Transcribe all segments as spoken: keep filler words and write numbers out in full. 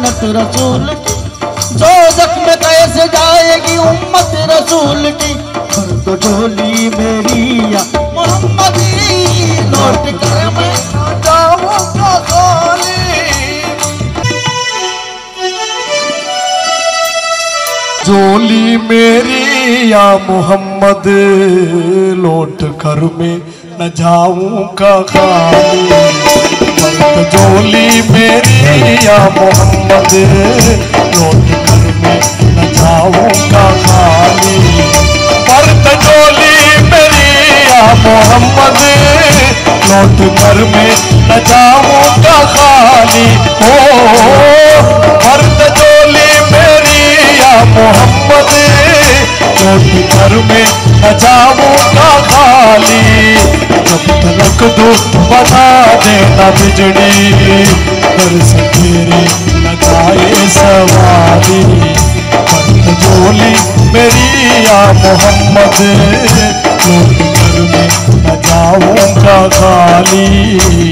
उम्मत रसूल की, दोज़ख में कैसे जाएगी उम्मत रसूल की। भर दो झोली मेरी या मोहम्मदी, लौट कर मैं न जाऊंगा खाली। झोली मेरी या मोहम्मद, लौट कर मैं न जाऊंगा खाली। मर्द झोली मेरी या मोहम्मद, लौट कर मैं न जाऊंगा खाली। मर्द झोली मेरी या मोहम्मद, लौट कर मैं न जाऊंगा खाली। ओ मर्द झोली मेरी या मोहम्मद, लौट कर मैं न जाऊंगा खाली। जब तलक दो बना देना बिजली, कर सकेरे न जाए सवारी। मर्द झोली मेरी या मोहम्मद, लौट कर मैं न जाऊंगा खाली।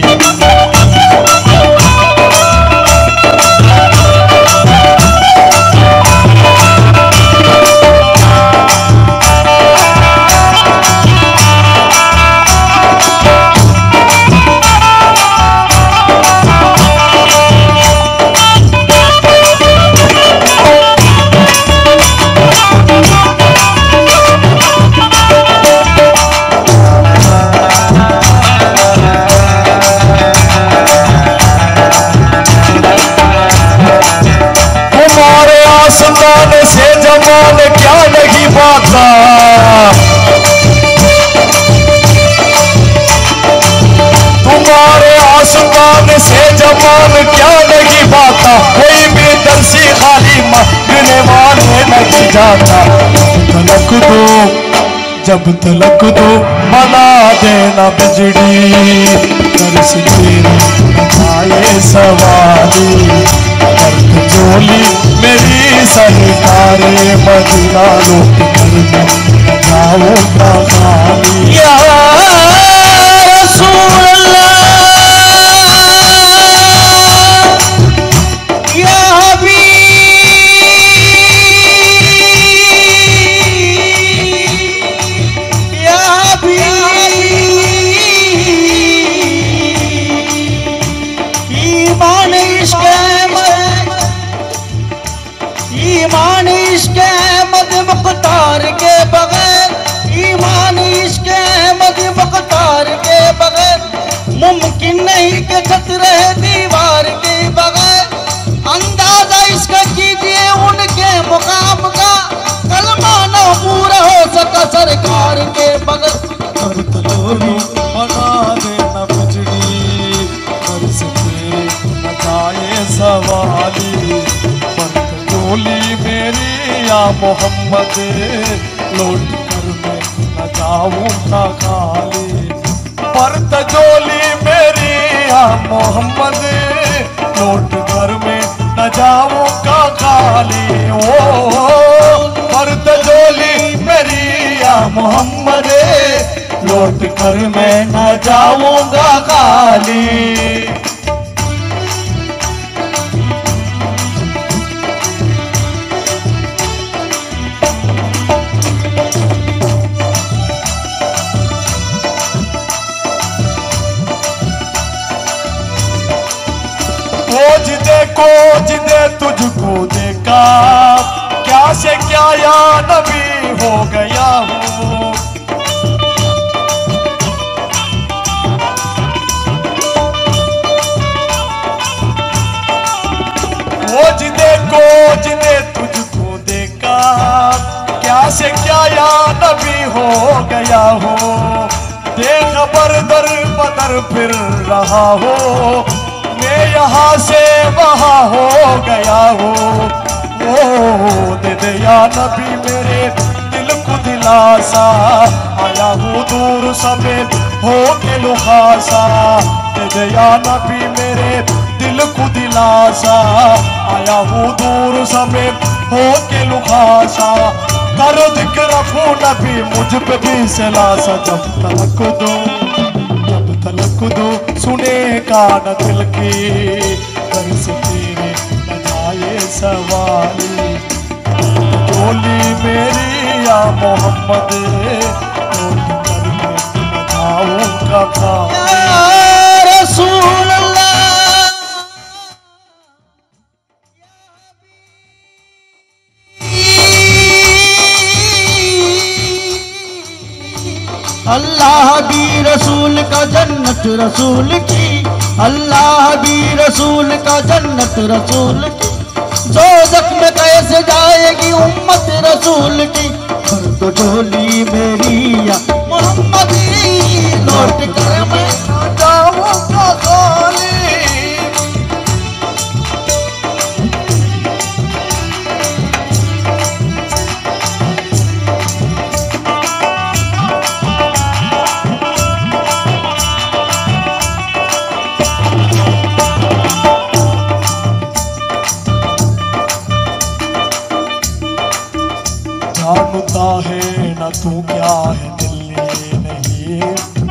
से जमाल क्या नहीं बाता, तुम्हारे आसमान से जमाल क्या नहीं बाता। कोई भी दर्शी खाली मांगने वाले नहीं जाता। तलक दो जब तलक दो बना देना बिजली, दर्श तेरे आए सवारी। मर्द झोली मेरी सरकारे मदीना, लौट कर मैं न जाऊंगा खाली। या रसूल अल्लाह, या हबीब, या हबीब, ईमान इश्क ईमान इश्क अहमद मुख्तार के बगैर, ईमान इश्क अहमद मुख्तार के बगैर मुमकिन नहीं कि छत रहे दीवार के बगैर। अंदाजा इसका कीजिए उनके मुकाम का, कलमा न पूरा हो सका सरकार के बगैर। कर तलोली बना देना बिजली, कर सके न जाए सवाली। झोली मेरी या मोहम्मद, लौट कर मैं न जाऊंगा खाली। मर्द झोली मेरी या मोहम्मद, लौट कर मैं न जाऊंगा खाली। ओ मर्द झोली मेरी या मोहम्मद, लौट कर मैं न जाऊंगा खाली। खोज दे खोज दे तुझको देखा, क्या से क्या या नबी हो गया हूँ। खोज दे खोज दे तुझको देखा, क्या से क्या या नबी हो गया हूँ। दे खबर दर बदर फिर रहा हो, मैं यहाँ से वहाँ हो गया हूँ। ओ दे दे या नबी मेरे दिल को दिलासा, आया हूँ दूर समेत हो के लुखासा। दे दे या नबी मेरे दिल को दिलासा, आया हूँ दूर समेत हो के लुखासा। करो जिक्र रखूं नबी मुझ पे भी सलासा। जब तलक दो जब तलक दो सुने का न दिल की, कर से तेरे न मोहम्मद लौट कर मैं न जाऊंगा खाली। या रसूल अल्लाह अल्लाह भी रसूल का जन्नत रसूल की, अल्लाह भी रसूल का जन्नत रसूल की, दोज़ख में कैसे जाएगी उम्मत रसूल की, भर दो झोली मेरी या मोहम्मद लौट कर मैं जाऊंगा खाली। जानता है न तू क्या है दिल्ली नहीं,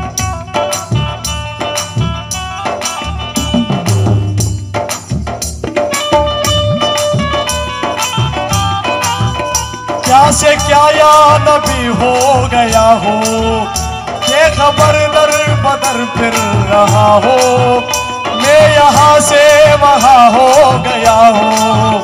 क्या से क्या या नबी हो गया हो, ये खबर दर बदर फिर रहा हो, मैं यहाँ से वहाँ हो गया हो।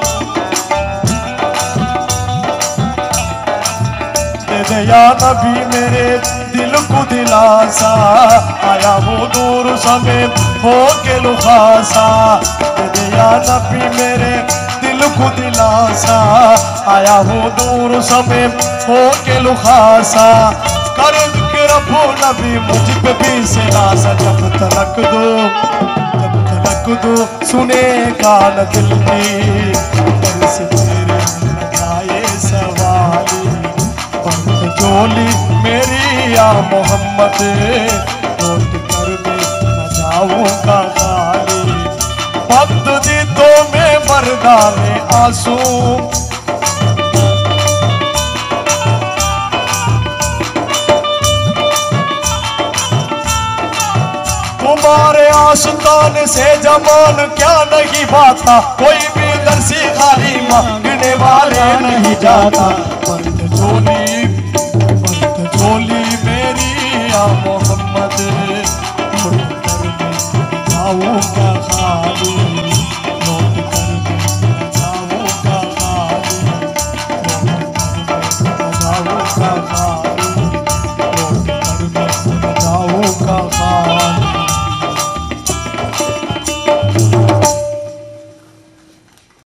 या नबी मेरे दिल को दिलासा, आया वो दूर समय हो के लुखासा, या नबी मेरे दिल को दिलासा, आया वो दूर समय हो के लुखासा, कर रबो नबी मुझ पे भी सिलासा, जब तलक दो जब तलक दो सुने कान दिल में, से तेरे न जाए सवाली, झोली मेरी या मोहम्मद लौट कर मैं न जाऊंगा खाली, वक्त दी तो मैं मर्दाने आंसू, तुम्हारे आशिकान से जमान क्या नहीं बाता, कोई भी दरसी खाली मांगने वाले नहीं जाता, मर्द झोली